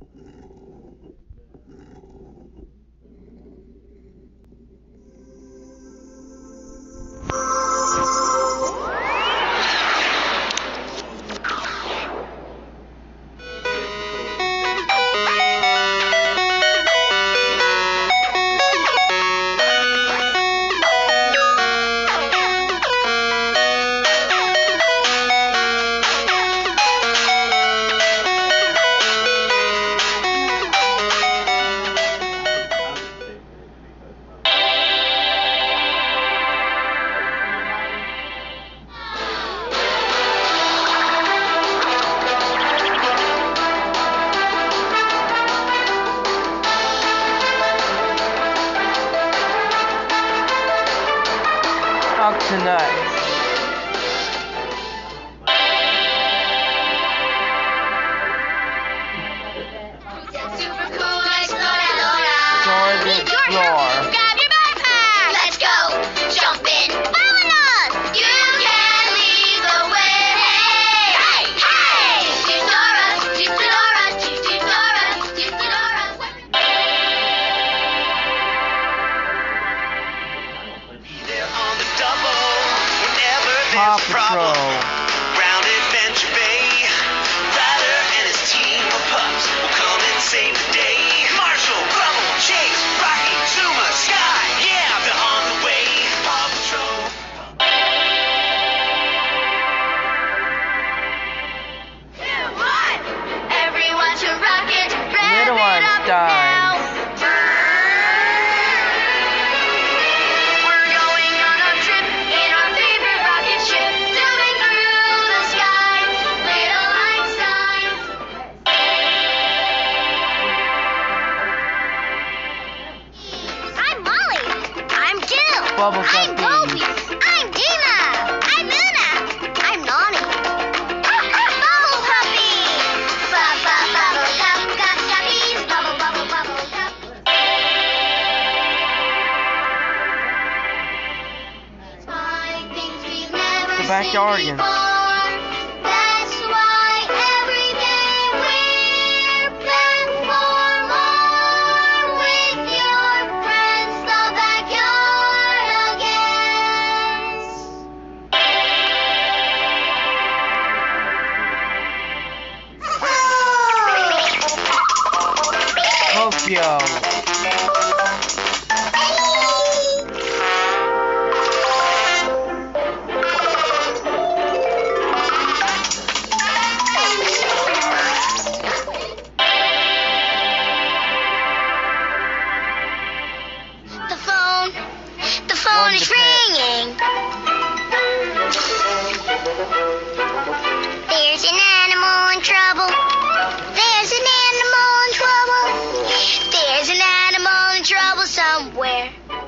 Tonight. Super cool exploradora. Explore the floor. Grab your backpack. Let's go. Jump in. Vámonos. You can lead the way. Hey, hey. Tudora, Tudora, Tudora, Tudora. They're on the double whenever Paw there's a problem. Patrol. Round Adventure Bay, Ryder and his team of pups will come and save the day. Marshall, Grumble, Chase, Rocky, Zuma, Sky, yeah, they're on the way. Paw Patrol. Everyone to rocket. Little Rev it one's up dying. now. We're going on a trip in our favorite rocket ship, zooming through the sky. Little Einstein. I'm Molly. I'm Jill. Bubble I'm Guppy. Goldie. I'm Dina. I'm Luna. I'm Nani. Bubble Puppy. Bubble Gup Gup Guppies. Bubble Bubble Bubble Gup. Find things we've never The seen backyardigans. before. That's why every day we're back for more with your friends, the Backyardigans. Tokyo. The phone is ringing. There's an animal in trouble. There's an animal in trouble. There's an animal in trouble somewhere.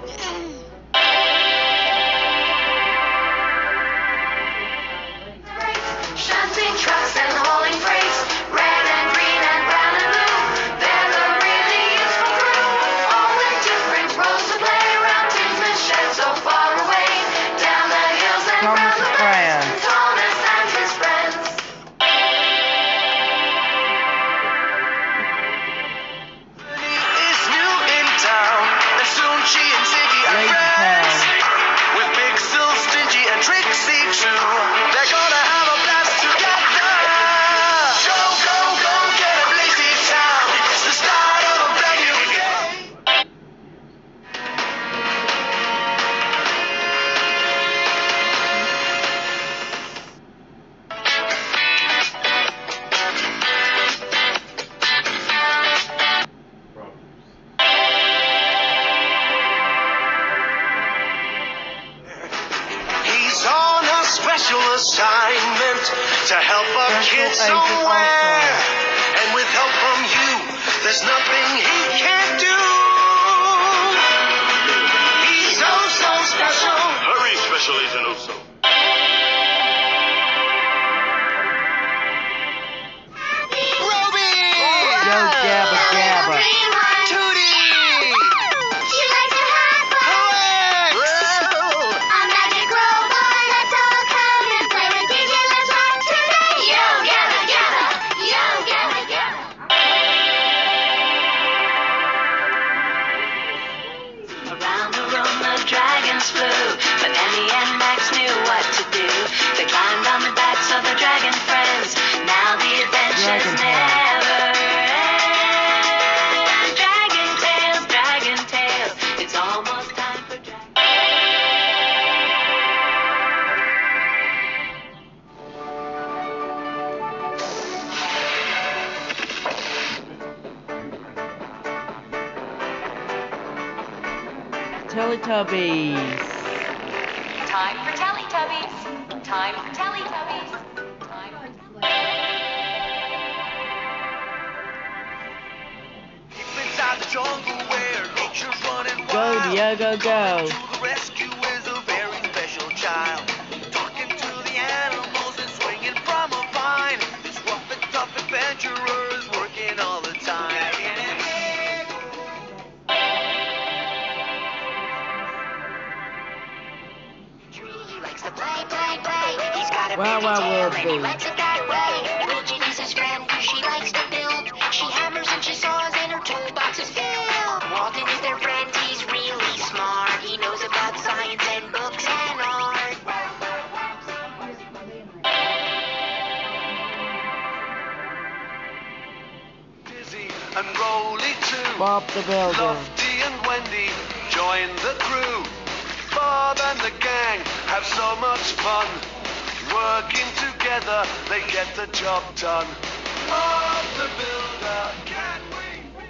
Shunting trucks and hauling freight, red and green and brown and blue. They're the really useful crew, all with different roles to play around Tinsman shed so far away. Down the hills and Thomas round the Brand. bends, Thomas and his friends. Is new in town, and soon she and Ziggy are Lake friends. Town. With Big Sil, Stingy, and Trixie too. They're gonna have a blast together. Go, go, go, get up, Lazy Town. It's the start of a brand new day. He's on a special assignment to help a kid Special agent somewhere. also. And with help from you, there's nothing he can't do. He's oh so special. Hurry, Special Agent Uso. Roby! Yo, Gabba Gabba. Tootie! She likes to have fun. Well, A magic robot, let's all come and play with DJ. Let's rock today. Yo, Gabba Gabba. Yo, Gabba Gabba. Dragon Tales. never end. Dragon Tales, Dragon Tales. It's almost time for Dragon. Teletubbies. Time for Teletubbies. Time for Teletubbies. Time for Deep inside the jungle where nature's running Go, wild. Diego, go. To the rescue is a very special child. Talking to the animals and swinging from a vine. This rough and tough adventurer is working all the time. He likes to play, play, play. He's got a Wow, big wow, tail Will and he Boo. likes it that way. Wilton is his friend. She likes to build. She hammers and she saws and her toolbox is filled. Walton is their friend. He's really smart. He knows about science and books and art. Dizzy and Rolly too. Bob the Builder. Lofty and Wendy join the crew. Bob and the gang have so much fun. Working together, they get the job done. Bob the Builder, can we?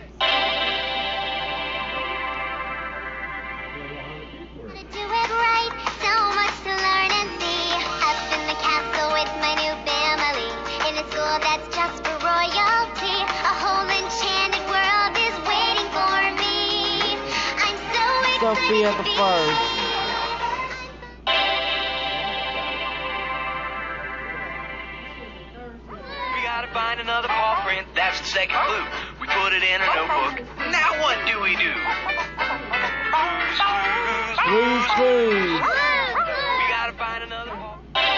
To do it right, so much to learn and see. Up in the castle with my new family, in a school that's just for royalty. A whole enchanted world is waiting for me. I'm so excited Sophia to the be First. We gotta find another paw print. That's the second clue. We put it in a notebook. Now what do we do? Blues Clues. We gotta find another paw.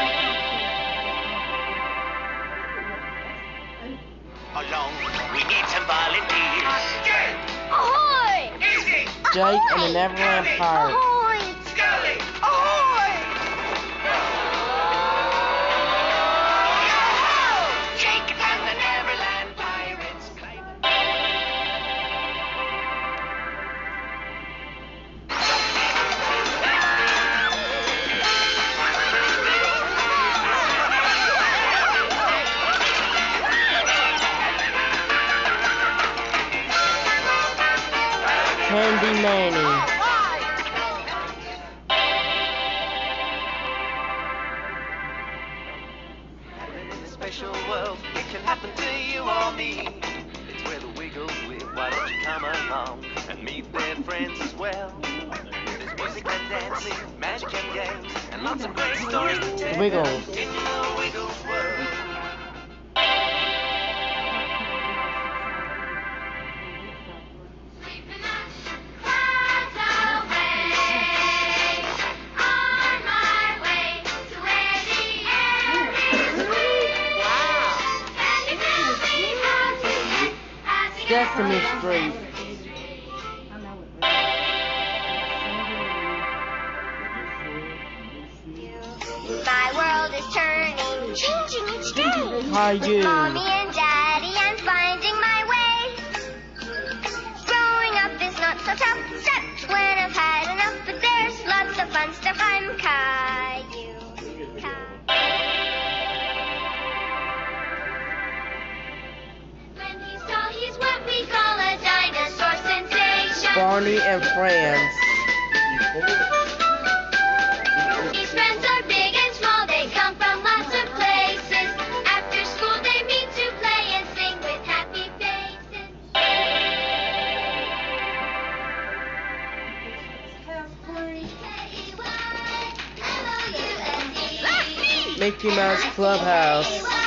Along, we need some volunteers. Ahoy! Jake and the Neverland Pirates. Ahoy! Scully, ahoy! Jake and the Neverland Pirates. Candy Manny. In a special world, it can happen to you or me. It's where the Wiggles live. Why don't you come along and meet their friends as well? There's music and dancing, magic and games, and lots of great stories to tell. Wiggles. In the Wiggles world. Clouds away, on my way to where the air is sweet. And you tell me how to get as you Sesame Street. My world is turning, changing each day. Caillou. Mommy and Daddy, I'm finding my way. Growing up is not so tough, except when I've had enough. But there's lots of fun stuff. I'm Caillou. When he's tall, he's what we call a dinosaur sensation. Barney and Friends. His friends are big and small, they come from lots of places. After school they meet to play and sing with happy faces. Mickey Mouse Clubhouse.